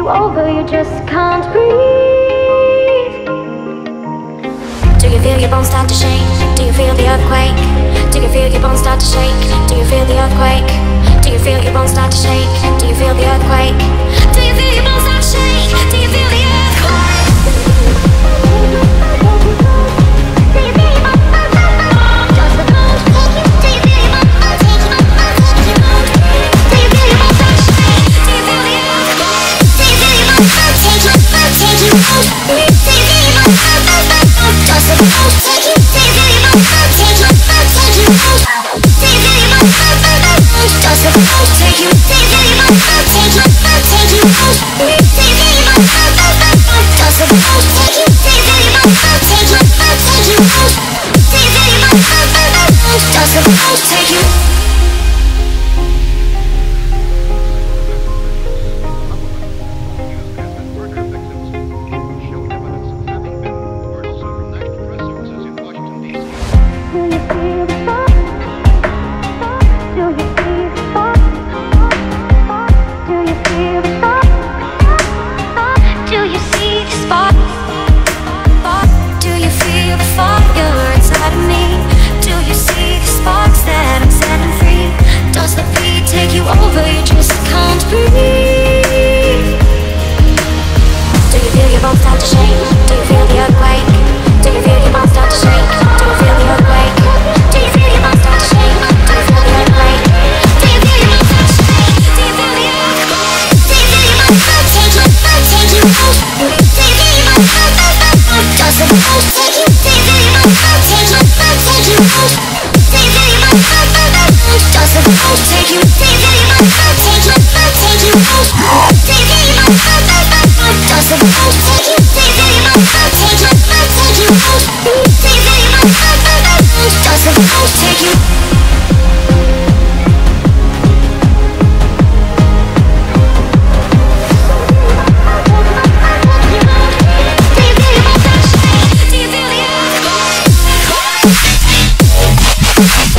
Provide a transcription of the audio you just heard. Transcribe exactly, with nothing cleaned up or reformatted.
you over, you just can't breathe. Do you feel your bones start to shake? Do you feel the earthquake? Do you feel your bones start to shake? Do you feel the earthquake? Do you feel your bones start to shake? Do you feel the earthquake? Do you feel your bones start to shake? Do you feel the earthquake? Take you. Over, you just can't breathe. Do you feel your bones start to shake? Do you feel the earthquake? Do you feel your bones start to shake? Do you feel the earthquake? Do you feel your bones start to shake? Do you feel the earthquake? Do you feel your bones start to shake? Do you feel the earthquake? Do you feel your bones start to shake? Take you out. Do you feel your bones start to shake? Does it take you? Do you feel your bones start to shake? Take you out. Do you feel your bones start to shake? Does it take you? Do you feel your bones start to shake? Take you out. Do you feel your bones start to shake? Does it take you? Do you feel your bones start to shake? Take you out. Do you feel your bones start to shake? Does it take you? Do you feel the earthquake?